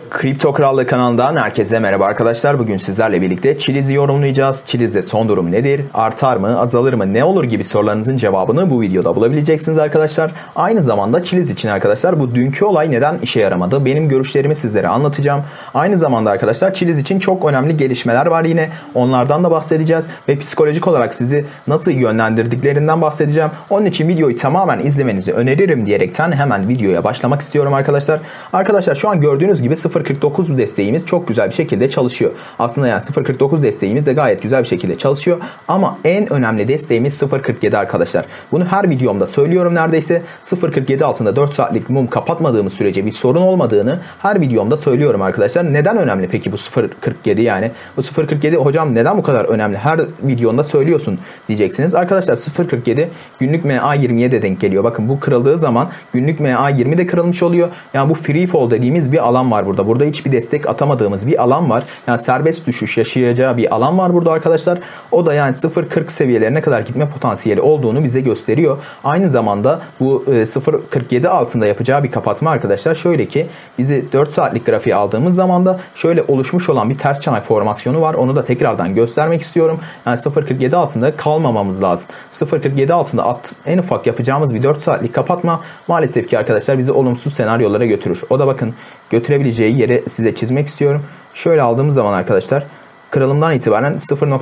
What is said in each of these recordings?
Kripto Krallığı kanalından herkese merhaba arkadaşlar. Bugün sizlerle birlikte Chiliz'i yorumlayacağız. Chiliz'de son durum nedir? Artar mı? Azalır mı? Ne olur gibi sorularınızın cevabını bu videoda bulabileceksiniz arkadaşlar. Aynı zamanda Chiliz için arkadaşlar bu dünkü olay neden işe yaramadı? Benim görüşlerimi sizlere anlatacağım. Aynı zamanda arkadaşlar Chiliz için çok önemli gelişmeler var yine. Onlardan da bahsedeceğiz. Ve psikolojik olarak sizi nasıl yönlendirdiklerinden bahsedeceğim. Onun için videoyu tamamen izlemenizi öneririm diyerekten hemen videoya başlamak istiyorum arkadaşlar. Arkadaşlar şu an gördüğünüz gibi 0.49 desteğimiz çok güzel bir şekilde çalışıyor. Aslında yani 0.49 desteğimiz de gayet güzel bir şekilde çalışıyor. Ama en önemli desteğimiz 0.47 arkadaşlar. Bunu her videomda söylüyorum neredeyse. 0.47 altında 4 saatlik mum kapatmadığımız sürece bir sorun olmadığını her videomda söylüyorum arkadaşlar. Neden önemli peki bu 0.47 yani? Bu 0.47 hocam neden bu kadar önemli? Her videonda söylüyorsun diyeceksiniz. Arkadaşlar 0.47 günlük MA20'ye de denk geliyor. Bakın bu kırıldığı zaman günlük MA20 de kırılmış oluyor. Yani bu free fall dediğimiz bir alan var burada. Burada hiçbir destek atamadığımız bir alan var. Yani serbest düşüş yaşayacağı bir alan var burada arkadaşlar. O da yani 0.40 seviyelerine kadar gitme potansiyeli olduğunu bize gösteriyor. Aynı zamanda bu 0.47 altında yapacağı bir kapatma arkadaşlar. Şöyle ki bizi 4 saatlik grafiğe aldığımız zaman da şöyle oluşmuş olan bir ters çanak formasyonu var. Onu da tekrardan göstermek istiyorum. Yani 0.47 altında kalmamamız lazım. 0.47 altında en ufak yapacağımız bir 4 saatlik kapatma maalesef ki arkadaşlar bizi olumsuz senaryolara götürür. O da bakın götürebileceği yeri size çizmek istiyorum. Şöyle aldığımız zaman arkadaşlar kırılımdan itibaren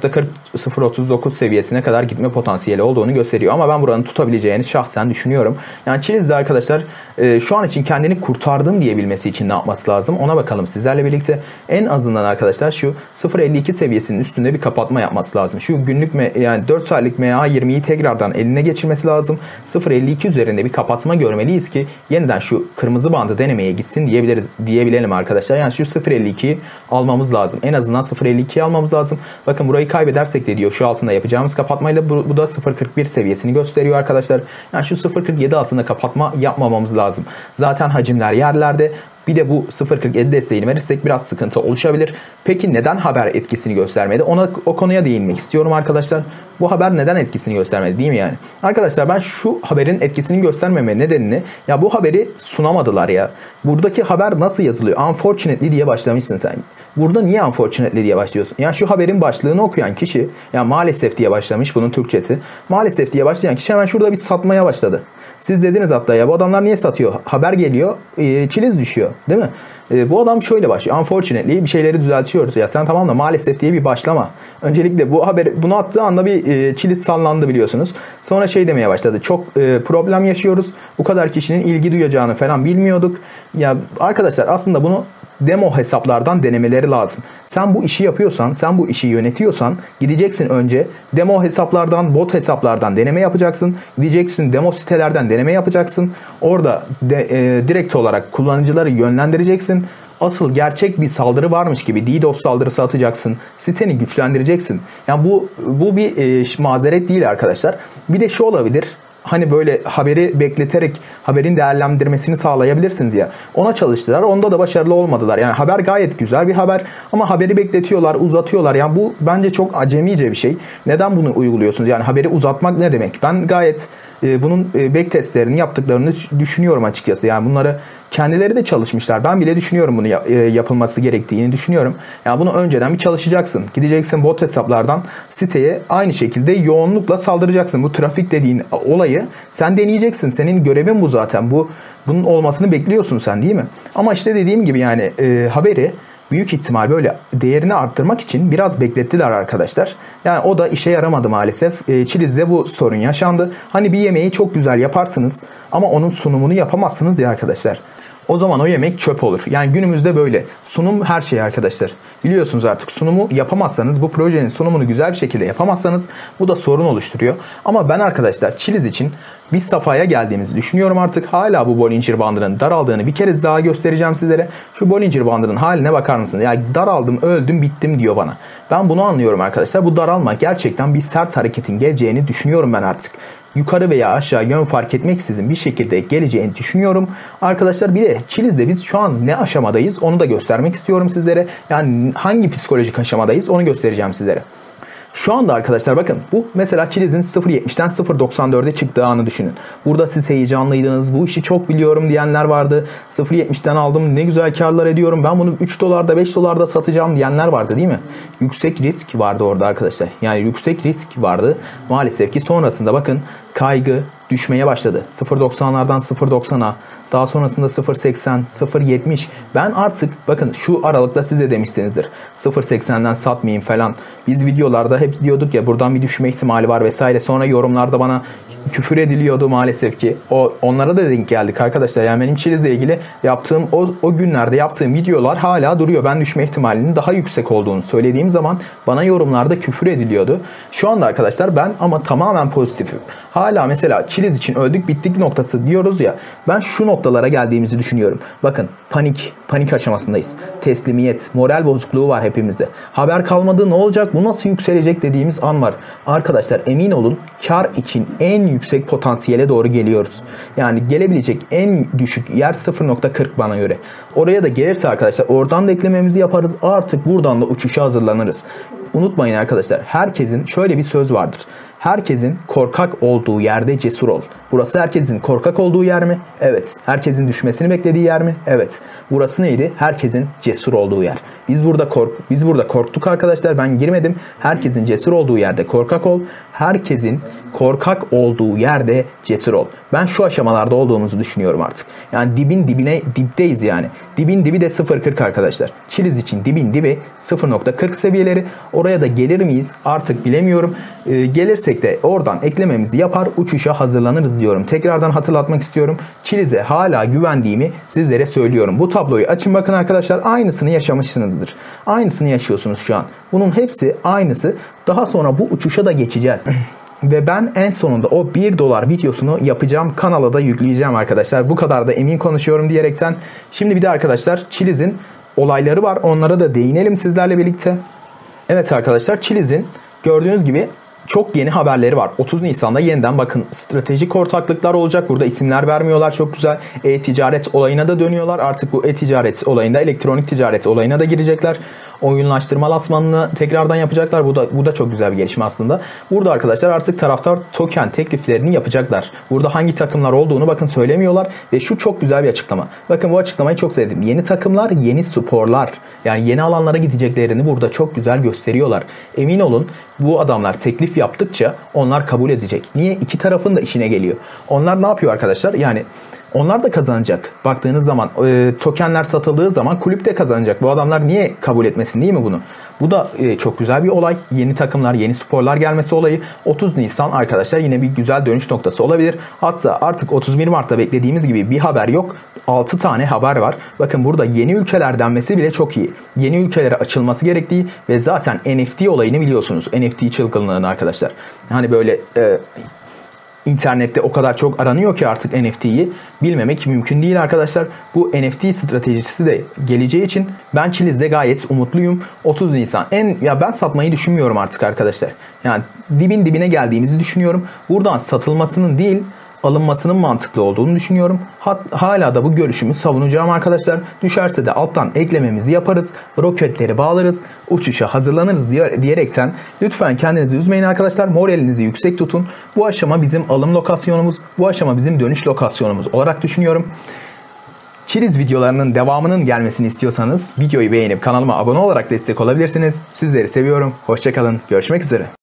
0.40-0.39 seviyesine kadar gitme potansiyeli olduğunu gösteriyor. Ama ben buranın tutabileceğini şahsen düşünüyorum. Yani Chiliz'de arkadaşlar şu an için kendini kurtardım diyebilmesi için ne yapması lazım? Ona bakalım sizlerle birlikte. En azından arkadaşlar şu 0.52 seviyesinin üstünde bir kapatma yapması lazım. Şu günlük yani 4 saatlik MA20'yi tekrardan eline geçirmesi lazım. 0.52 üzerinde bir kapatma görmeliyiz ki yeniden şu kırmızı bandı denemeye gitsin diyebilelim arkadaşlar. Yani şu 0.52'yi almamız lazım. En azından 0.52 almamız lazım. Bakın burayı kaybedersek de diyor şu altında yapacağımız kapatmayla bu da 0.41 seviyesini gösteriyor arkadaşlar. Yani şu 0.47 altında kapatma yapmamamız lazım. Zaten hacimler yerlerde. Bir de bu 0.47 desteğini verirsek biraz sıkıntı oluşabilir. Peki neden haber etkisini göstermedi? O konuya değinmek istiyorum arkadaşlar. Bu haber neden etkisini göstermedi değil mi yani? Arkadaşlar ben şu haberin etkisini göstermeme nedenini ya bu haberi sunamadılar ya. Buradaki haber nasıl yazılıyor? Unfortunately diye başlamışsın sen. Burada niye unfortunately diye başlıyorsun? Yani şu haberin başlığını okuyan kişi ya maalesef diye başlamış bunun Türkçesi. Maalesef diye başlayan kişi hemen şurada bir satmaya başladı. Siz dediniz hatta ya bu adamlar niye satıyor? Haber geliyor, Chiliz düşüyor değil mi? Bu adam şöyle başlıyor. Unfortunately bir şeyleri düzeltiyoruz. Ya sen tamam da maalesef diye bir başlama. Öncelikle bu haberi bunu attığı anda bir Chiliz sallandı biliyorsunuz. Sonra şey demeye başladı. Çok problem yaşıyoruz. Bu kadar kişinin ilgi duyacağını falan bilmiyorduk. Ya arkadaşlar aslında bunu demo hesaplardan denemeleri lazım. Sen bu işi yapıyorsan, sen bu işi yönetiyorsan gideceksin önce demo hesaplardan, bot hesaplardan deneme yapacaksın. Gideceksin demo sitelerden deneme yapacaksın. Orada direkt olarak kullanıcıları yönlendireceksin. Asıl gerçek bir saldırı varmış gibi DDoS saldırısı atacaksın. Siteni güçlendireceksin. Yani bu bir mazeret değil arkadaşlar. Bir de şu olabilir. Hani böyle haberi bekleterek haberin değerlendirmesini sağlayabilirsiniz ya. Ona çalıştılar. Onda da başarılı olmadılar. Yani haber gayet güzel bir haber ama haberi bekletiyorlar, uzatıyorlar. Yani bu bence çok acemice bir şey. Neden bunu uyguluyorsunuz? Yani haberi uzatmak ne demek? Ben gayet bunun backtestlerini yaptıklarını düşünüyorum açıkçası. Yani bunları kendileri de çalışmışlar. Ben bile düşünüyorum bunu yapılması gerektiğini düşünüyorum. Yani bunu önceden bir çalışacaksın. Gideceksin bot hesaplardan siteye aynı şekilde yoğunlukla saldıracaksın. Bu trafik dediğin olayı sen deneyeceksin. Senin görevin bu zaten. Bunun olmasını bekliyorsun sen değil mi? Ama işte dediğim gibi yani haberi büyük ihtimal böyle değerini arttırmak için biraz beklettiler arkadaşlar. Yani o da işe yaramadı maalesef. Chiliz'de bu sorun yaşandı. Hani bir yemeği çok güzel yaparsınız ama onun sunumunu yapamazsınız ya arkadaşlar. O zaman o yemek çöp olur. Yani günümüzde böyle. Sunum her şey arkadaşlar. Biliyorsunuz artık sunumu yapamazsanız, bu projenin sunumunu güzel bir şekilde yapamazsanız bu da sorun oluşturuyor. Ama ben arkadaşlar Chiliz için bir safhaya geldiğimizi düşünüyorum artık. Hala bu Bollinger Bandı'nın daraldığını bir kez daha göstereceğim sizlere. Şu Bollinger Bandı'nın haline bakar mısınız? Ya daraldım, öldüm, bittim diyor bana. Ben bunu anlıyorum arkadaşlar. Bu daralma gerçekten bir sert hareketin geleceğini düşünüyorum ben artık. Yukarı veya aşağı yön fark etmeksizin bir şekilde geleceğini düşünüyorum. Arkadaşlar bir de Chiliz'de biz şu an ne aşamadayız onu da göstermek istiyorum sizlere. Yani hangi psikolojik aşamadayız onu göstereceğim sizlere. Şu anda arkadaşlar bakın bu mesela Chiliz'in 0.70'den 0.94'e çıktığı anı düşünün. Burada siz heyecanlıydınız. Bu işi çok biliyorum diyenler vardı. 0.70'den aldım, ne güzel karlar ediyorum. Ben bunu 3 dolarda 5 dolarda satacağım diyenler vardı değil mi? Yüksek risk vardı orada arkadaşlar. Yani yüksek risk vardı. Maalesef ki sonrasında bakın kaygı düşmeye başladı. 0.90'lardan 0.90'a, daha sonrasında 0.80, 0.70. Ben artık bakın şu aralıkta siz de demişsinizdir. 0.80'den satmayayım falan. Biz videolarda hep diyorduk ya buradan bir düşme ihtimali var vesaire. Sonra yorumlarda bana küfür ediliyordu maalesef ki. Onlara da denk geldik arkadaşlar. Yani benim Chiliz'le ilgili yaptığım o günlerde yaptığım videolar hala duruyor. Ben düşme ihtimalinin daha yüksek olduğunu söylediğim zaman bana yorumlarda küfür ediliyordu. Şu anda arkadaşlar ben ama tamamen pozitifim. Hala mesela Chiliz için öldük bittik noktası diyoruz ya. Ben şu noktalara geldiğimizi düşünüyorum. Bakın panik aşamasındayız. Teslimiyet, moral bozukluğu var hepimizde. Haber kalmadı, ne olacak, bu nasıl yükselecek dediğimiz an var. Arkadaşlar emin olun kar için en yüksek potansiyele doğru geliyoruz. Yani gelebilecek en düşük yer 0.40 bana göre. Oraya da gelirse arkadaşlar oradan da eklememizi yaparız. Artık buradan da uçuşa hazırlanırız. Unutmayın arkadaşlar, herkesin şöyle bir söz vardır. Herkesin korkak olduğu yerde cesur ol. Burası herkesin korkak olduğu yer mi? Evet. Herkesin düşmesini beklediği yer mi? Evet. Burası neydi? Herkesin cesur olduğu yer. Biz burada korktuk arkadaşlar. Ben girmedim. Herkesin cesur olduğu yerde korkak ol. Herkesin korkak olduğu yerde cesur ol. Ben şu aşamalarda olduğumuzu düşünüyorum artık. Yani dipteyiz yani. Dibin dibi de 0.40 arkadaşlar. Chiliz için dibin dibi 0.40 seviyeleri. Oraya da gelir miyiz? Artık bilemiyorum. Gelirsek de oradan eklememizi yapar, uçuşa hazırlanırız diyorum. Tekrardan hatırlatmak istiyorum. Chiliz'e hala güvendiğimi sizlere söylüyorum. Bu tabloyu açın bakın arkadaşlar. Aynısını yaşamışsınızdır. Aynısını yaşıyorsunuz şu an. Bunun hepsi aynısı. Daha sonra bu uçuşa da geçeceğiz. Ve ben en sonunda o 1 dolar videosunu yapacağım. Kanala da yükleyeceğim arkadaşlar. Bu kadar da emin konuşuyorum diyerekten. Şimdi bir de arkadaşlar Chiliz'in olayları var. Onlara da değinelim sizlerle birlikte. Evet arkadaşlar, Chiliz'in gördüğünüz gibi çok yeni haberleri var. 30 Nisan'da yeniden bakın stratejik ortaklıklar olacak. Burada isimler vermiyorlar, çok güzel. E-ticaret olayına da dönüyorlar. Artık bu e-ticaret olayında elektronik ticaret olayına da girecekler. Oyunlaştırma lansmanını tekrardan yapacaklar. Bu da çok güzel bir gelişme aslında. Burada arkadaşlar artık taraftar token tekliflerini yapacaklar. Burada hangi takımlar olduğunu bakın söylemiyorlar ve şu çok güzel bir açıklama. Bakın bu açıklamayı çok sevdim. Yeni takımlar, yeni sporlar. Yani yeni alanlara gideceklerini burada çok güzel gösteriyorlar. Emin olun bu adamlar teklif yaptıkça onlar kabul edecek. Niye? İki tarafın da işine geliyor. Onlar ne yapıyor arkadaşlar? Yani onlar da kazanacak. Baktığınız zaman tokenler satıldığı zaman kulüp de kazanacak. Bu adamlar niye kabul etmesin değil mi bunu? Bu da çok güzel bir olay. Yeni takımlar, yeni sporlar gelmesi olayı. 30 Nisan arkadaşlar yine bir güzel dönüş noktası olabilir. Hatta artık 31 Mart'ta beklediğimiz gibi bir haber yok. 6 tane haber var. Bakın burada yeni ülkeler denmesi bile çok iyi. Yeni ülkelere açılması gerektiği ve zaten NFT olayını biliyorsunuz. NFT çılgınlığını arkadaşlar. Hani böyle İnternette o kadar çok aranıyor ki artık NFT'yi bilmemek mümkün değil arkadaşlar. Bu NFT stratejisi de geleceği için ben Chiliz'de gayet umutluyum. 30 Nisan ben satmayı düşünmüyorum artık arkadaşlar. Yani dibin dibine geldiğimizi düşünüyorum. Buradan satılmasının değil alınmasının mantıklı olduğunu düşünüyorum. Hala da bu görüşümü savunacağım arkadaşlar. Düşerse de alttan eklememizi yaparız. Roketleri bağlarız. Uçuşa hazırlanırız diyerekten lütfen kendinizi üzmeyin arkadaşlar. Moralinizi yüksek tutun. Bu aşama bizim alım lokasyonumuz. Bu aşama bizim dönüş lokasyonumuz olarak düşünüyorum. Chiliz videolarının devamının gelmesini istiyorsanız videoyu beğenip kanalıma abone olarak destek olabilirsiniz. Sizleri seviyorum. Hoşça kalın. Görüşmek üzere.